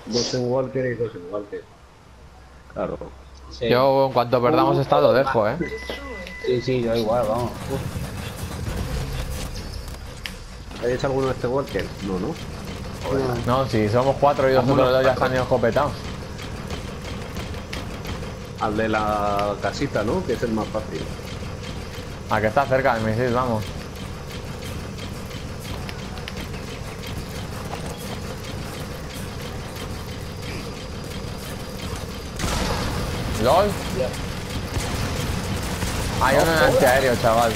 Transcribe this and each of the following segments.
Dos en Walker y dos en Walker. Claro. Sí. Yo en cuanto perdamos esta lo dejo, Sí, sí, yo igual, vamos. ¿Hay alguno de este Walker? No, no. No, si somos 4 y los Vámonos, otros dos ya cuatro. están escopetados. Al de la casita, ¿no? Que es el más fácil. A que está cerca del misil, vamos. LOL. Hay uno en antiaéreo, chaval.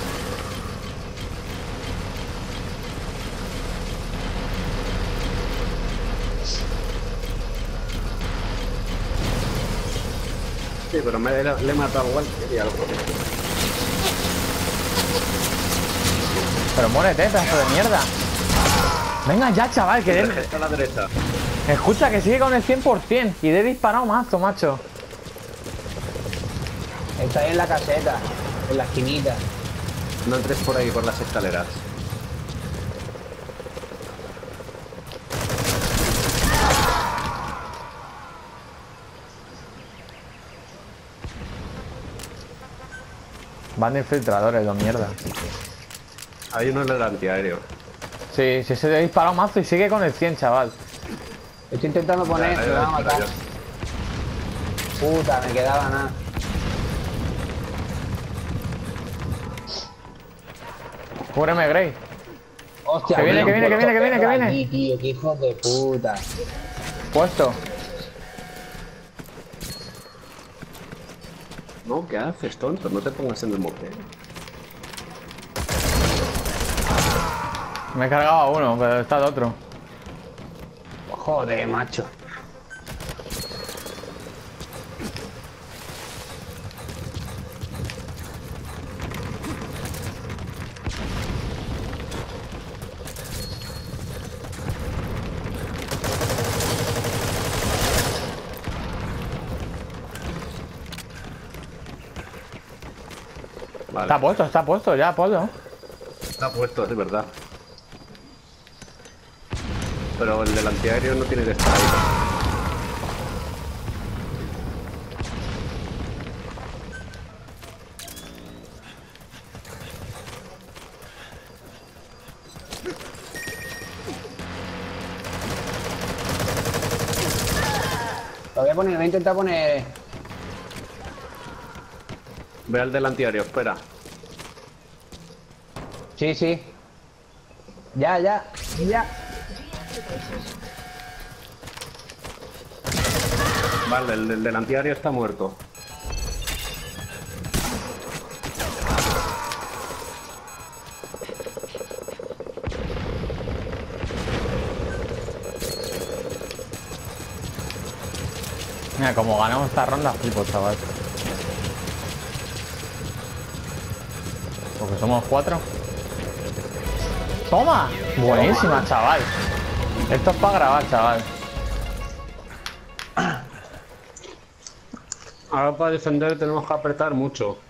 Sí, pero le he matado a Walker y algo. Pero muérete, pedazo de mierda. Venga ya, chaval, que Está a la derecha. escucha que sigue con el 100% y le he disparado mazo, macho. Está ahí en la caseta, en la esquinita. No entres por ahí, por las escaleras. Van de infiltradores, los mierda. Hay uno en el antiaéreo. Sí, sí, se le he disparado mazo y sigue con el 100, chaval. Estoy intentando poner, Ya, me van a espera, matar. Puta, me quedaba nada. Cúbreme, Grey. Hostia, Que viene, me que han viene, que puesto viene, que viene, que perro viene. aquí, tío, qué hijos de puta. Puesto. No, ¿qué haces, tonto? No te pongas en el moped. Me he cargado a uno, pero está el otro. Joder, macho. Vale. Está puesto, ya, ponlo. Está puesto, es verdad. Pero el del antiaéreo no tiene que estar ahí. Lo voy a poner, voy a intentar poner. Ve al del antiaéreo, espera. Sí, sí. Ya, ya, ya. Vale, el del antiaéreo está muerto. Mira, como ganamos esta ronda, flipo, chaval. Porque somos 4. ¡Toma! Buenísima, chaval. Esto es para grabar, chaval. Ahora para defender tenemos que apretar mucho.